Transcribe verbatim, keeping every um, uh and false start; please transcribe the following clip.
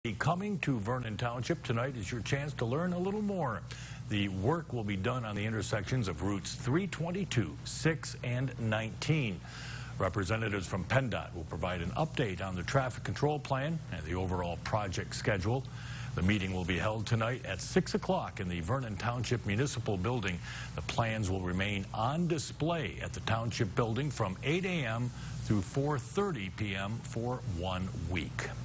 Coming to Vernon Township tonight is your chance to learn a little more. The work will be done on the intersections of routes three twenty-two, six, and nineteen. Representatives from PennDOT will provide an update on the traffic control plan and the overall project schedule. The meeting will be held tonight at six o'clock in the Vernon Township Municipal Building. The plans will remain on display at the Township Building from eight A M through four thirty P M for one week.